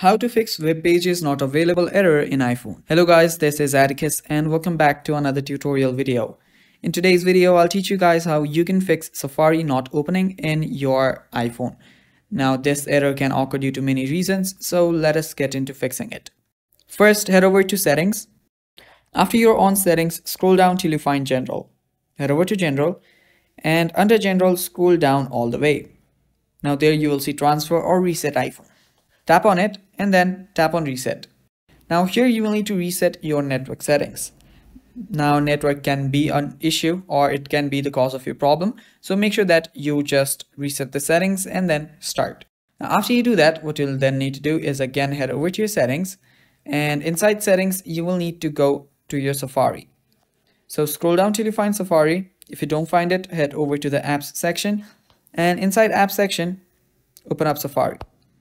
How to fix web pages not available error in iPhone. Hello guys, this is Atticus and welcome back to another tutorial video. In today's video, I'll teach you guys how you can fix Safari not opening in your iPhone. Now this error can occur due to many reasons, so let us get into fixing it. First, head over to settings. After you're on settings, scroll down till you find general. Head over to general and under general, scroll down all the way. Now there you will see transfer or reset iPhone. Tap on it and then tap on reset. Now here you will need to reset your network settings. Now network can be an issue or it can be the cause of your problem. So make sure that you just reset the settings and then start. Now after you do that, what you'll then need to do is again head over to your settings, and inside settings you will need to go to your Safari. So scroll down till you find Safari. If you don't find it, head over to the apps section, and inside apps section open up Safari.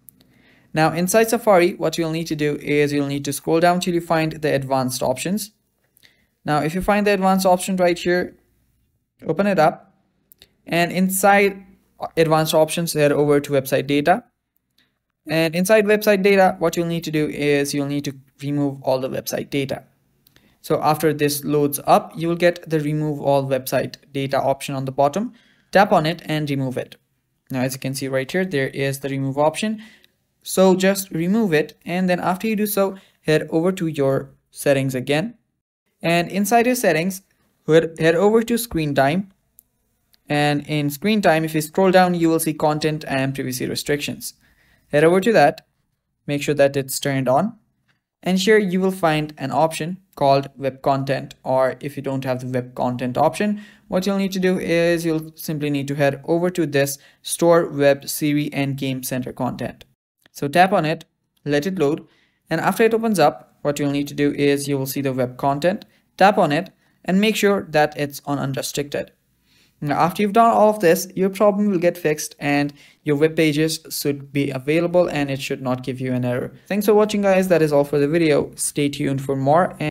Now inside Safari, what you'll need to do is you'll need to scroll down till you find the advanced options. Now if you find the advanced option right here, open it up, and inside advanced options head over to website data, and inside website data what you'll need to do is you'll need to remove all the website data. So after this loads up, you will get the remove all website data option on the bottom. Tap on it and remove it. Now as you can see right here, there is the remove option. So just remove it, and then after you do so, head over to your settings again, and inside your settings head over to screen time, and in screen time if you scroll down you will see content and privacy restrictions. Head over to that, make sure that it's turned on, and here you will find an option called web content, or if you don't have the web content option, what you'll need to do is you'll simply need to head over to this store web Siri and game center content. So tap on it, let it load, and after it opens up, what you'll need to do is you will see the web content. Tap on it and make sure that it's on unrestricted. Now after you've done all of this, your problem will get fixed and your web pages should be available and it should not give you an error. Thanks for watching guys, that is all for the video. Stay tuned for more.